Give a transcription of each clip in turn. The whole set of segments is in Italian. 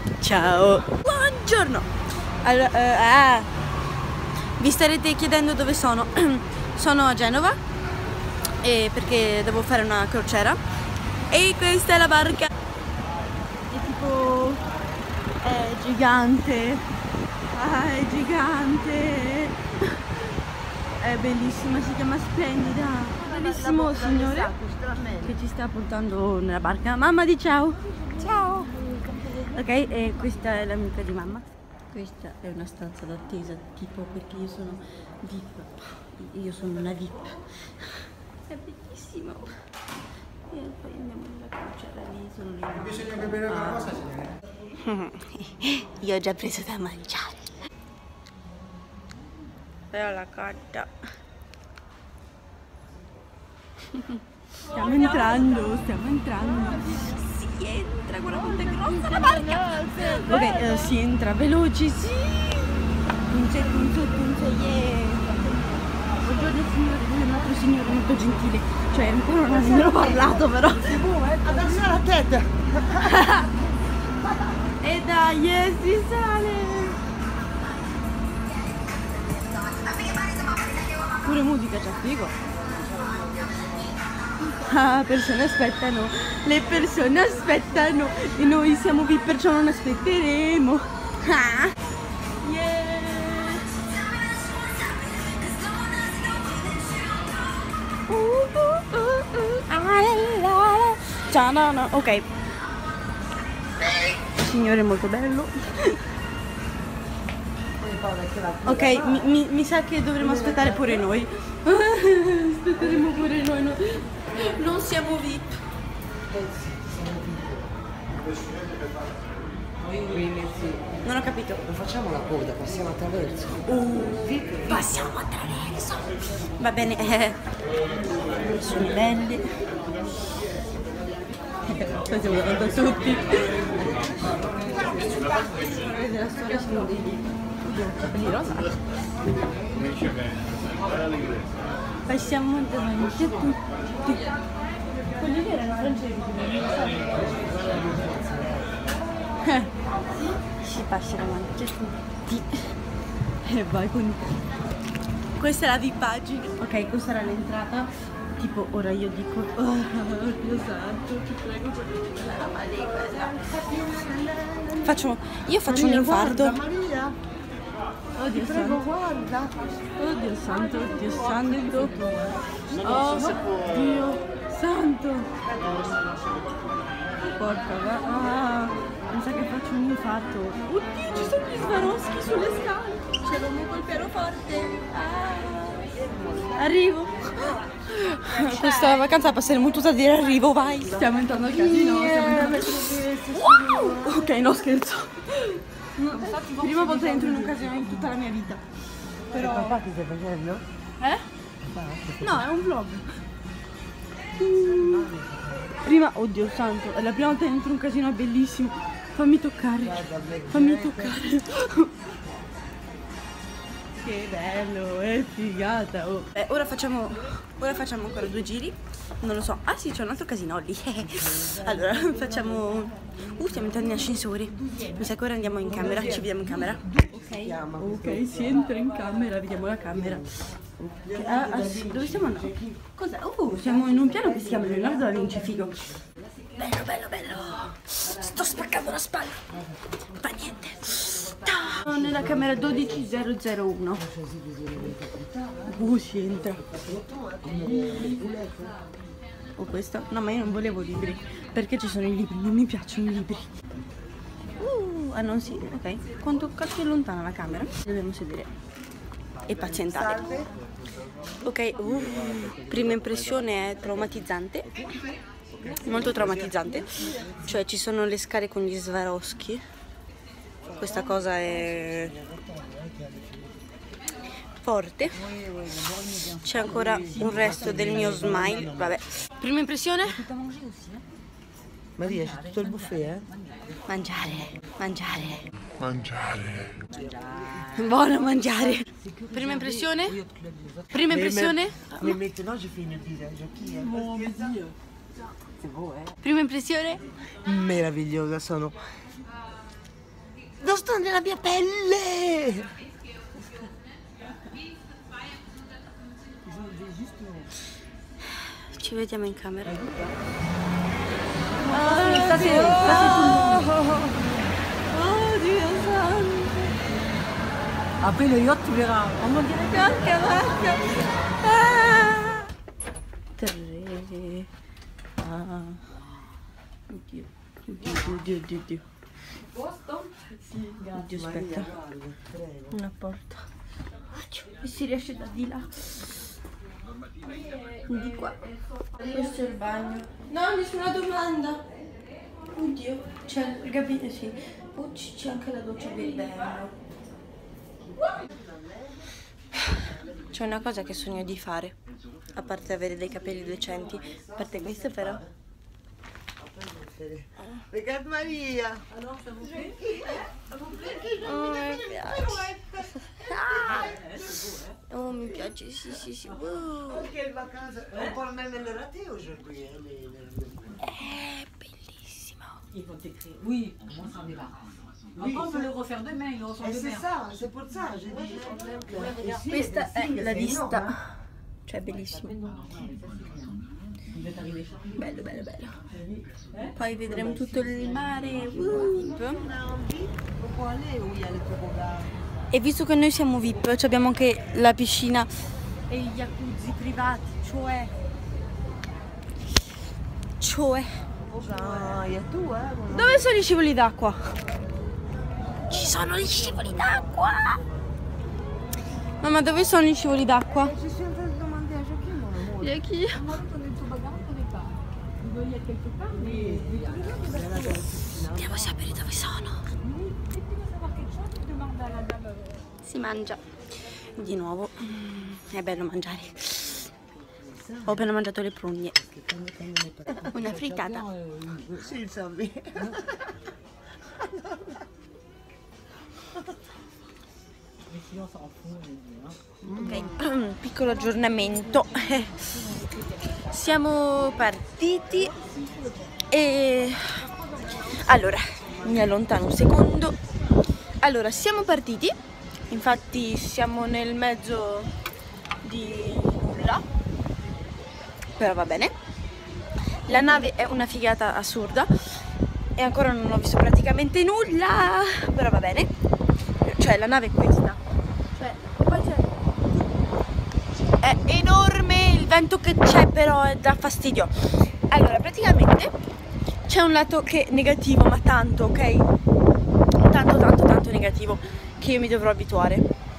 Ciao. Buongiorno. Allora, vi starete chiedendo dove sono. Sono a Genova perché devo fare una crociera e questa è la barca. È tipo... è gigante. È gigante. È bellissima, si chiama Splendida. Bellissimo signore che ci sta portando nella barca. Mamma di ciao. Ciao. Ok, e questa è l'amica di mamma. Questa è una stanza d'attesa, tipo perché io sono VIP. Io sono una VIP. È bellissimo. E poi andiamo nella crociera lì, sono lì. Bisogna bere qualcosa, signore? Io ho già preso da mangiare. Però la carta. Stiamo entrando. Si entra, guarda quanto è grossa la barca. Ok, si entra veloci, sì. Punze, yeah. Buongiorno signore, lui è un altro signore molto gentile. Cioè ancora non abbiamo parlato però. Adesso la testa. E dai, si sale. Pure musica c'è figo. Ah, persone aspettano. Le persone aspettano. E noi siamo VIP perciò non aspetteremo. Ah. Yeah. Ok. Signore molto bello. Ok, mi sa che dovremo aspettare pure noi. Aspetteremo pure noi. Non siamo VIP. Non ho capito. Non facciamo la coda, passiamo attraverso. Passiamo attraverso. Va bene. Sono belli. Stiamo davanti a tutti. Nella storia sono dei capelli rosa. Passiamo davanti a tutti. Quelli lì erano francesi. Si passa davanti a tutti. E vai con... Questa è la VIP-pagina. Ok, questa era l'entrata. Tipo, ora io dico, oh Dio santo, ti prego, io faccio un infarto. Maria, Oddio prego, santo. guarda. Oddio santo, oddio santo. Oh Dio santo. Porca va. Ah, mi sa che faccio un infarto. Oddio, ci sono gli Swarovski sulle scale. Ce l'ho un colpiero forte. Arrivo. Questa vacanza la passeremo tutta a dire arrivo, vai. Stiamo entrando al casino. Wow! Ok, no scherzo. Prima volta entro in un casino in tutta la mia vita. Però... Papà che stai facendo? No, è un vlog. Prima, oddio santo, è la prima volta che entro in un casino, è bellissimo. Fammi toccare. Fammi toccare. Che bello, è figata. Oh. Ora facciamo ancora 2 giri. Non lo so. Ah sì, c'è un altro casino lì. Allora, facciamo... stiamo entrando in ascensore. Mi sa che ora andiamo in camera. Ci vediamo in camera. Ok, si entra in camera. Vediamo la camera. Sì, dove siamo andando? Cos'è? Siamo in un piano che si chiama Leonardo da Vinci, figo. Bello, bello, bello. Sto spaccando la spalla. Fa niente. Sono nella camera 12001. Si entra. O questo? No, ma io non volevo libri. Perché ci sono i libri? Non mi piacciono i libri. Non si... Ok. Quanto cazzo è lontana la camera? Dobbiamo sedere e pazientare. Ok. Prima impressione è traumatizzante. Molto traumatizzante. Cioè ci sono le scale con gli Swarovski. Questa cosa è forte. C'è ancora un resto del mio smile. Vabbè. Prima impressione? Maria, c'è tutto il buffet, Mangiare. Mangiare. Buono mangiare. Prima impressione? Prima impressione? Mi metto, no, ci fino a dire, chi è? Prima impressione? Meravigliosa, sono sto nella mia pelle! Ci vediamo in camera. Oh Dio santo. Après le yacht, tu verras. On dirait que... Anche vacca. 3. Oddio. Oddio. Oddio, aspetta. Una porta. E si riesce da di là. Di qua. Questo è il bagno. No, nessuna domanda. Oddio, c'è il gabinetto, sì. Oh, c'è anche la doccia del bello. C'è una cosa che sogno di fare, a parte avere dei capelli decenti, a parte questo però. Regarde Maria! Oh, mi piace. Oh, mi piace, sì. Quelle vacanze, on parle même le raté aujourd'hui. È bellissimo. Ils vont t'écrire. Oui, moi ça me va. Après, on peut le refaire demain, ils le refont C'est demain. ça, c'est pour ça, j'ai dit. Questa è la vista, cioè bellissimo. Bello. Poi vedremo tutto il mare. E visto che noi siamo VIP, cioè abbiamo anche la piscina e gli jacuzzi privati, cioè. Dove sono gli scivoli d'acqua? Ci sono gli scivoli d'acqua! Mamma, dove sono gli scivoli d'acqua? Je suis en train de demander à Joachim, mon amour. Chi? Moi, le toboggan, on ne connaît pas. Il doit y être quelque part, mais Andiamo a sapere dove sono. dès que tu veux savoir quelque chose, tu demandes à la dame. Si mangia di nuovo. È bello mangiare. Ho appena mangiato le prugne. Una frittata. Sì, il zombie. Mais sinon, on s'en fout. Ok, piccolo aggiornamento. Siamo partiti e allora mi allontano un secondo. Allora, siamo partiti, infatti siamo nel mezzo di nulla, però va bene. La nave è una figata assurda e ancora non ho visto praticamente nulla, però va bene. Cioè la nave è questa, cioè poi è enorme, il vento che c'è però dà fastidio. Allora praticamente c'è un lato che è negativo, ma tanto, ok? Tanto negativo, che io mi dovrò abituare.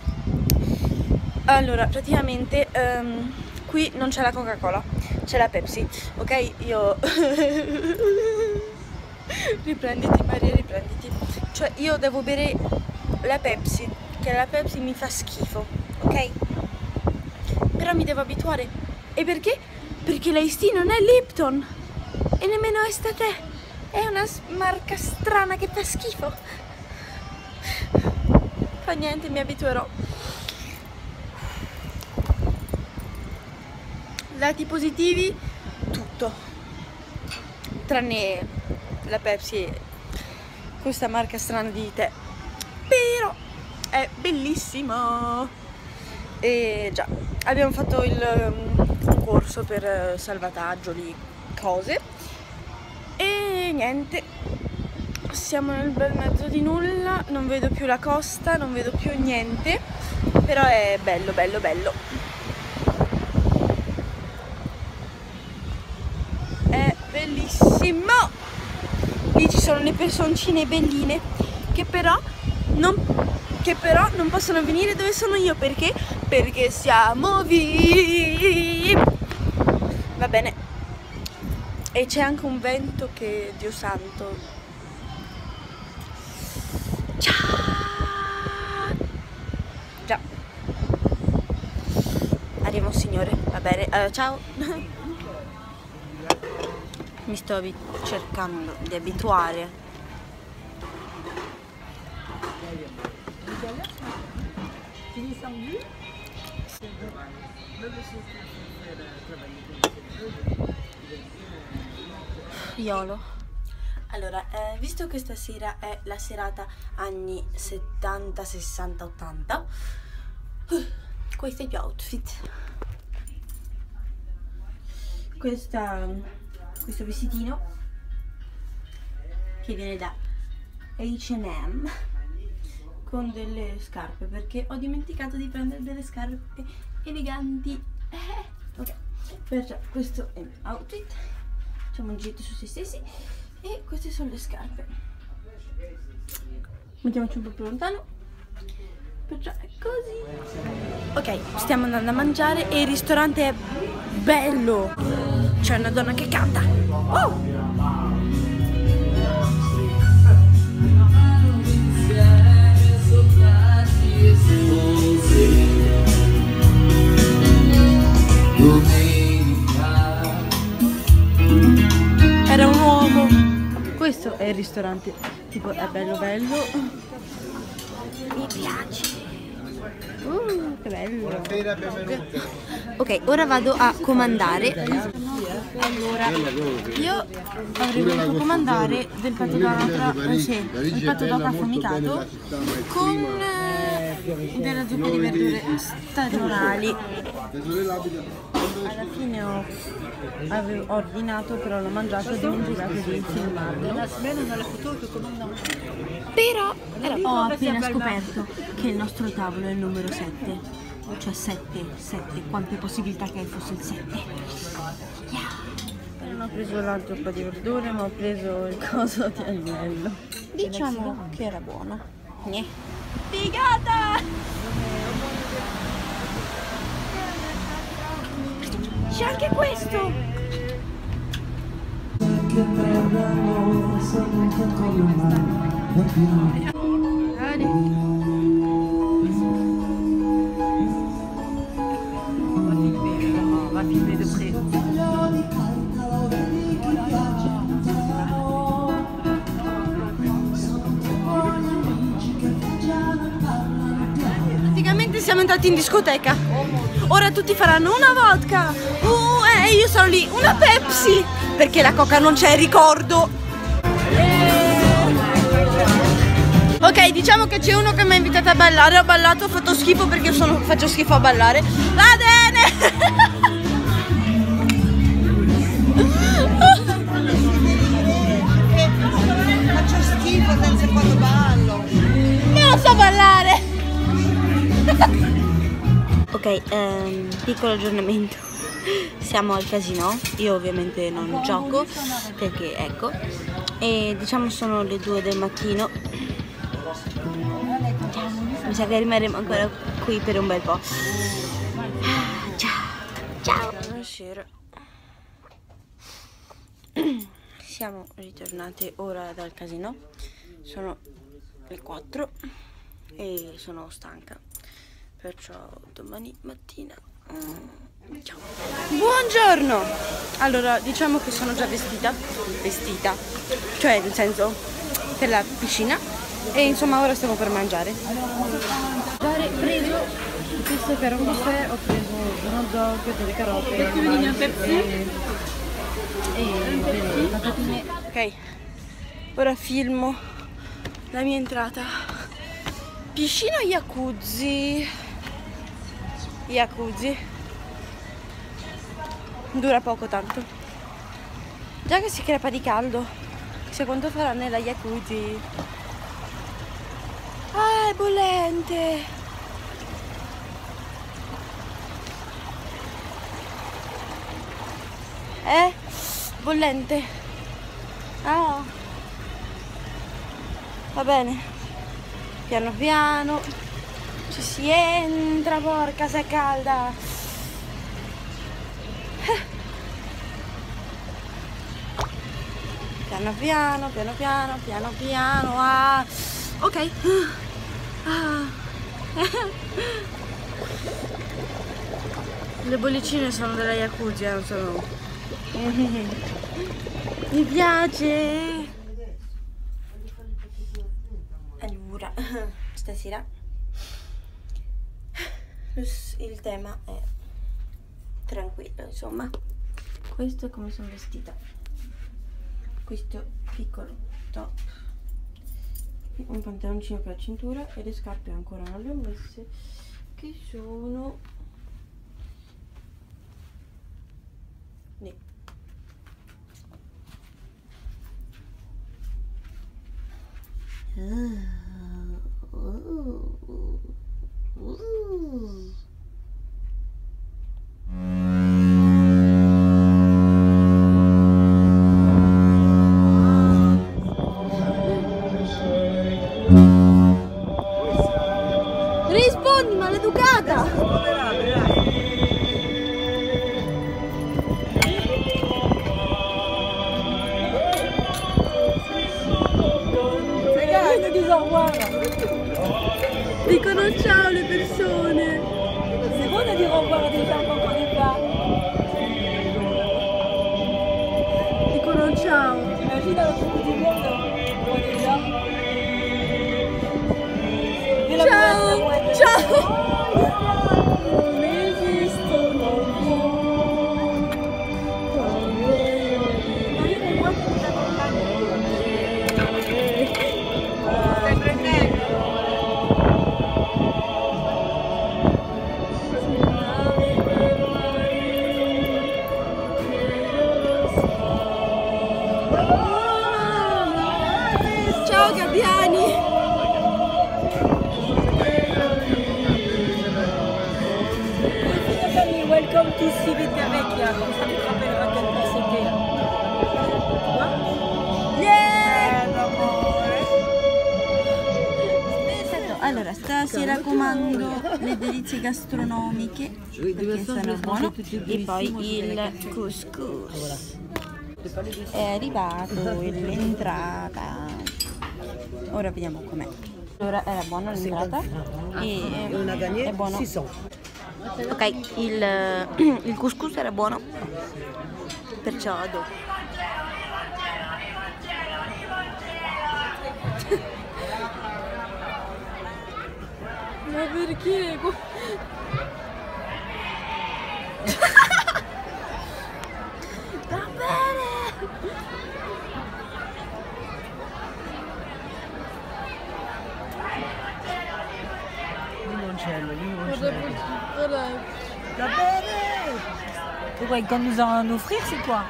Allora praticamente qui non c'è la Coca-Cola, c'è la Pepsi, ok? Io riprenditi Maria, riprenditi. Cioè io devo bere la Pepsi, che la Pepsi mi fa schifo, ok? Però mi devo abituare. E perché? Perché l'Ice Tea non è Lipton e nemmeno Estate, è una marca strana che fa schifo. Fa niente, mi abituerò. Lati positivi, tutto, tranne la Pepsi e questa marca strana di tè, però è bellissimo. E già, abbiamo fatto un corso per salvataggio di cose e niente, siamo nel bel mezzo di nulla, non vedo più la costa, non vedo più niente, però è bello. È bellissimo. Lì ci sono le personcine belline che però non possono venire dove sono io. Perché siamo VIP. Va bene. E c'è anche un vento che, Dio santo. Ciao. Già. Arrivo signore. Va bene. Ciao. Mi sto cercando di abituare. Iolo. Allora, visto che stasera è la serata anni 70, 60, 80, questo è il mio outfit. Questo vestitino che viene da H&M con delle scarpe, perché ho dimenticato di prendere delle scarpe eleganti. Ok, perciò questo è il mio outfit. Facciamo un giro su se stessi e queste sono le scarpe. Mettiamoci un po' più lontano, perciò è così. Ok, stiamo andando a mangiare e il ristorante è bello. C'è una donna che canta. Era un uomo. Questo è il ristorante, tipo è bello bello. Mi piace. Che bello. Buonasera, benvenuti. Ok, ora vado a comandare. Allora, io avrei voluto comandare del petto d'oca, sì, il petto d'oca affumicato con della zuppa di verdure stagionali. Alla fine avevo ordinato, però l'ho mangiato e ho dimenticato di filmarlo. Però ho appena scoperto che il nostro tavolo è il numero 7, cioè 7, quante possibilità che fosse il 7. Non ho preso la zuppa di verdure, ma ho preso il coso di agnello. Diciamo che era buono. Figata! C'è anche questo! Va filmer de près. Praticamente siamo entrati in discoteca. Ora tutti faranno una vodka e io sono lì, una Pepsi, perché la coca non c'è, ricordo. Ok, diciamo che c'è uno che mi ha invitato a ballare. Ho ballato, ho fatto schifo perché faccio schifo a ballare. Va bene. Faccio schifo senza quando ballo. Non so ballare. Ok, piccolo aggiornamento. Siamo al casino. Io ovviamente non gioco perché ecco. E diciamo sono le 2 del mattino. Mi sa che rimarremo ancora qui per un bel po'. Ciao. Buonasera. Siamo ritornate ora dal casino. Sono le 4 e sono stanca. Perciò domani mattina. Ciao. Buongiorno. Allora, diciamo che sono già vestita, cioè nel senso per la piscina. E insomma ora stiamo per mangiare. Ho preso questo che era un buffet, ho preso un hot dog, delle carote e delle patatine. Ok, ora filmo la mia entrata. Piscina jacuzzi. Dura poco tanto. Già che si crepa di caldo. Chissà quanto farà nella jacuzzi. Ah, è bollente! Bollente. Ah. Va bene. Piano piano. Ci si entra, porca se è calda. Piano piano. Ah. Ok. Le bollicine sono della jacuzzi, non sono. Mi piace. Allora, stasera il tema è tranquillo, insomma. Questo è come sono vestita. Questo piccolo top, un pantaloncino per la cintura e le scarpe ancora non le ho messe, che sono rispondi, maleducata! Dicono ciao le persone! C'est bon de dire au revoir à des gens qu'on connaît pas. Dicono ciao! T'imagines dans le trou du monde, on est là. Et la Ciao! mouette, Ciao! Non esistono più. Imagine il mouette che ti accompagna. Stai prendendo? Ciao gabbiani! Welcome to Civitavecchia, comme ça tu te rappelleras quelle place c'était. Allora, stasera comando le delizie gastronomiche perché sono buone e poi il couscous. È arrivato l'entrata. Ora vediamo com'è. Allora era buona l'entrata e è buono. Ok, il couscous era buono, perciò dopo. Ma perché? Va bene! Limoncello. Va bene! Pourquoi ils comptent nous en offrir, c'est quoi?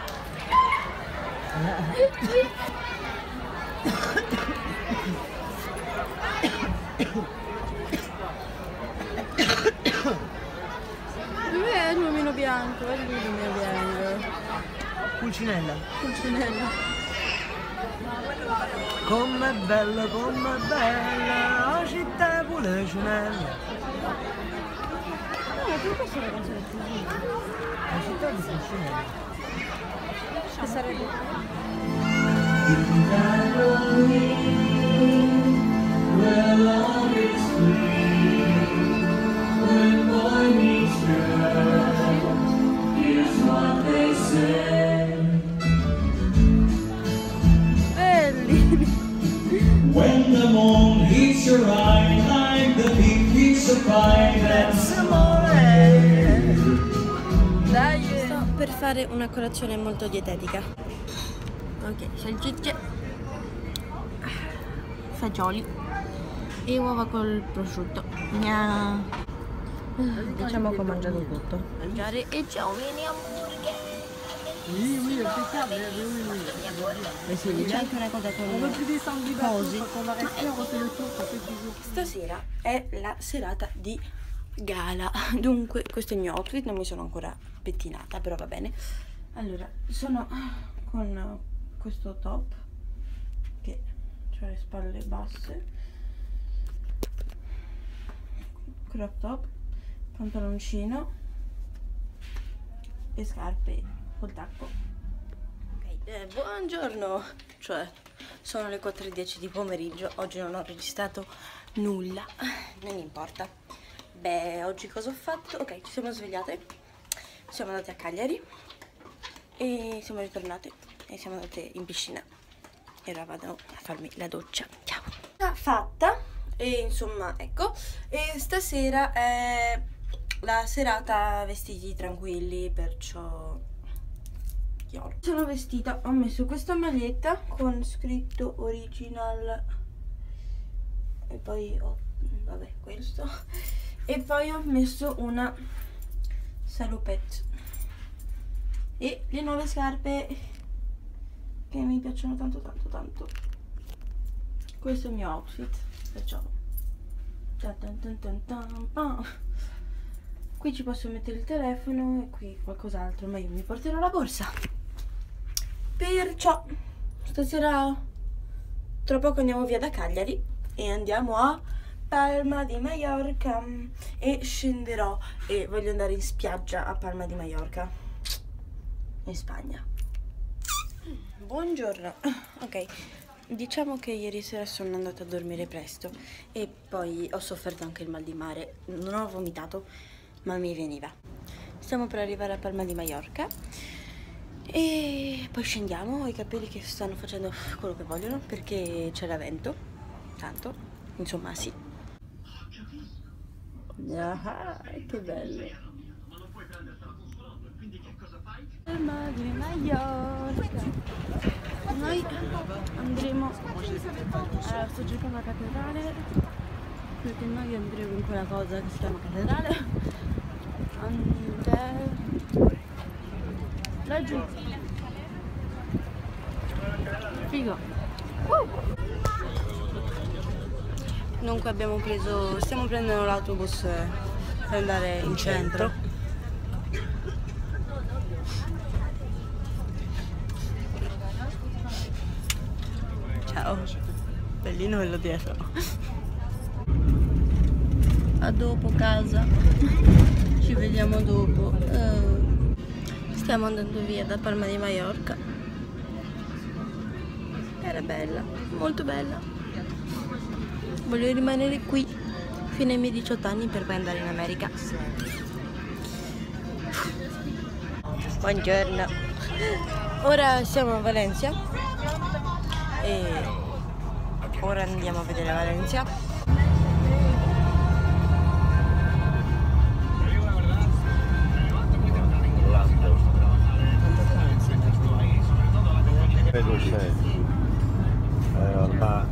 Dov'è il lumino bianco? È il lumino bianco. Pulcinella. Pulcinella. Com'è bella, la città è Pulcinella. No, per questo la canzone è così. La città di Pulcinella. Che sarebbe? Belli! When the moon hits your eye, like the big piece of pie, that's amore. Dai! Sto per fare una colazione molto dietetica. Ok, salsicce, fagioli e uova col prosciutto. Diciamo che ho mangiato tutto. Mangiare e ciao, vieni hamburger! Oui, impeccable. Mais c'est C'è anche una cosa con On veut plus descendre du bateau, cosi. quand on va rester, on refait le tour, ça fait toujours. Stasera è la serata di gala, dunque questo è il mio outfit, non mi sono ancora pettinata, però va bene. Allora, sono con questo top che ha le spalle basse, crop top, pantaloncino e scarpe col tacco. Ok, buongiorno, cioè sono le 4:10 di pomeriggio, oggi non ho registrato nulla, non importa. Beh, oggi cosa ho fatto? Ok, ci siamo svegliate, siamo andate a Cagliari e siamo ritornate e siamo andate in piscina e ora vado a farmi la doccia. Ciao! Fatta e insomma ecco, e stasera è la serata vestiti tranquilli, perciò oro. Sono vestita, ho messo questa maglietta con scritto original e poi ho, vabbè, questo, e poi ho messo una salopette e le nuove scarpe che mi piacciono tanto tanto tanto. Questo è il mio outfit, perciò qui ci posso mettere il telefono e qui qualcos'altro, ma io mi porterò la borsa. Perciò stasera tra poco andiamo via da Cagliari e andiamo a Palma di Mallorca e scenderò e voglio andare in spiaggia a Palma di Mallorca, in Spagna. Buongiorno. Ok, diciamo che ieri sera sono andata a dormire presto e poi ho sofferto anche il mal di mare. Non ho vomitato, ma mi veniva. Stiamo per arrivare a Palma di Mallorca e poi scendiamo. Ho i capelli che stanno facendo quello che vogliono perché c'era vento, tanto, insomma sì. Ah, che bello. Palma di Mallorca. Noi andremo, sto cercando la cattedrale perché noi andremo in quella cosa che si chiama cattedrale. Laggiù. Figo. Dunque stiamo prendendo l'autobus per andare in centro. Ciao. Bellino quello dietro. A dopo casa. Ci vediamo dopo. Stiamo andando via da Palma di Mallorca. Era bella, molto bella. Voglio rimanere qui fino ai miei 18 anni per poi andare in America. Buongiorno. Ora siamo a Valencia e ora andiamo a vedere Valencia. Ormai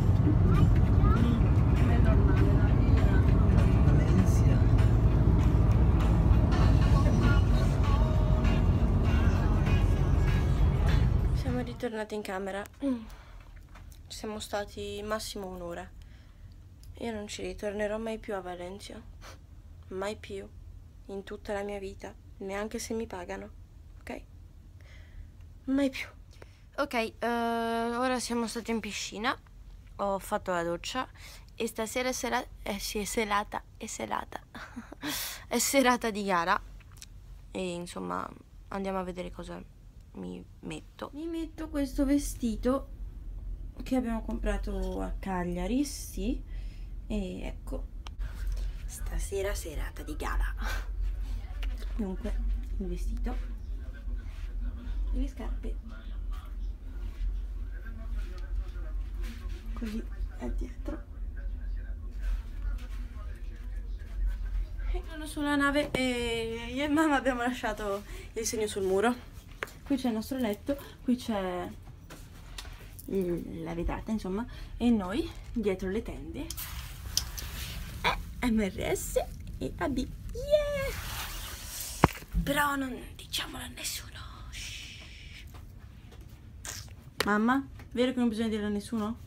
siamo ritornati in camera. Siamo stati massimo un'ora. Io non ci ritornerò mai più a Valencia, mai più in tutta la mia vita, neanche se mi pagano, ok? Mai più. Ok, ora siamo stati in piscina, ho fatto la doccia e stasera è serata è serata di gara e insomma andiamo a vedere cosa mi metto. Mi metto questo vestito che abbiamo comprato a Cagliari, sì, e ecco, stasera serata di gara. Dunque, il vestito e le scarpe. Così è dietro. E sono sulla nave e io e mamma abbiamo lasciato il segno sul muro. Qui c'è il nostro letto, qui c'è la vetrata, insomma, e noi dietro le tende MRS e AB. Yeah! Però non diciamolo a nessuno. Shh. Mamma, vero che non bisogna dirlo a nessuno?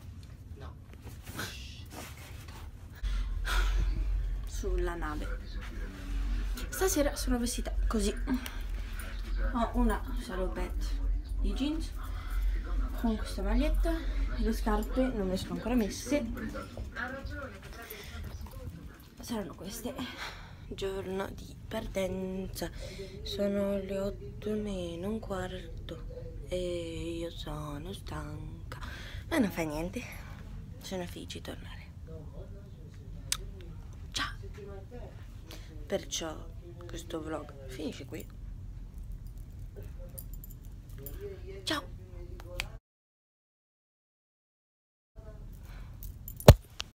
Sulla nave. Stasera sono vestita così. Ho una salopette di jeans con questa maglietta e le scarpe non le sono ancora messe. Saranno queste. Giorno di partenza. Sono le 8:45 e io sono stanca. Ma non fa niente. Sono felice di tornare. Perciò questo vlog finisce qui. Ciao!